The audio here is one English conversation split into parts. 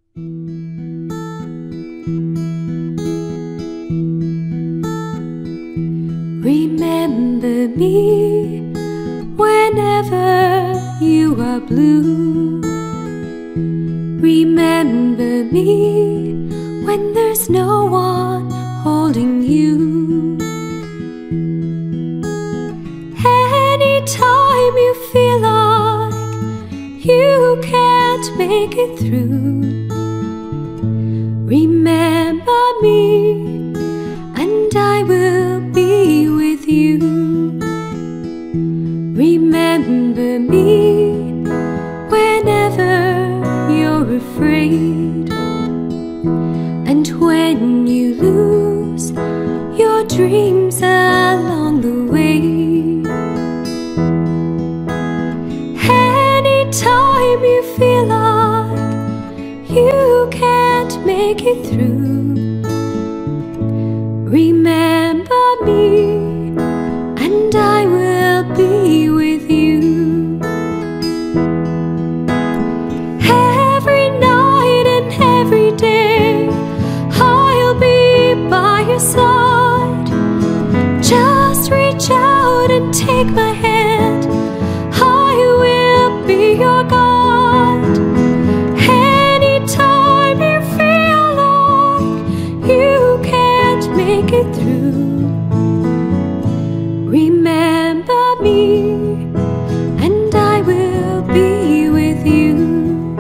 Remember me whenever you are blue. Remember me when there's no one holding you. Anytime you feel like you can't make it through, remember me and I will be with you. Remember me whenever you're afraid, and when you lose your dreams along the way. Anytime you feel like you can't make it through, remember me and I will be with you. Every night and every day I'll be by your side. Just reach out and take my hand, I will be your guide. Anytime you feel like you can't make it through, remember me and I will be with you.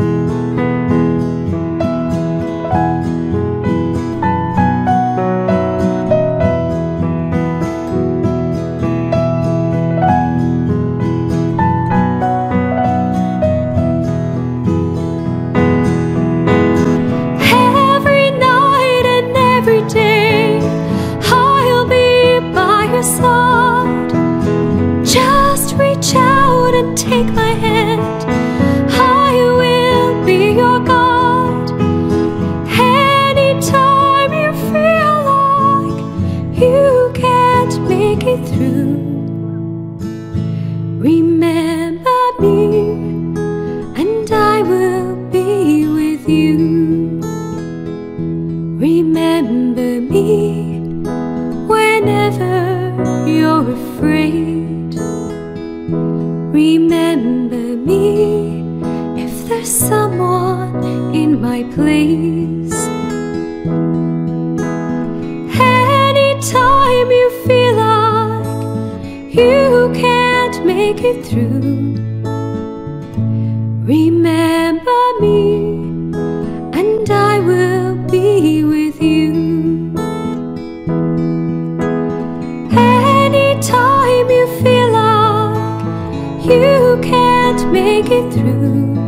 Every night and every day I'll be by your side. Just reach out and take my hand, I will be your guide. Anytime you feel like you can't make it through, remember me and I will be with you. Remember me whenever you're afraid. Remember me if there's someone in my place. Anytime you feel like you can't make it through, remember me and I will be with you. Anytime you feel like you can't make it through,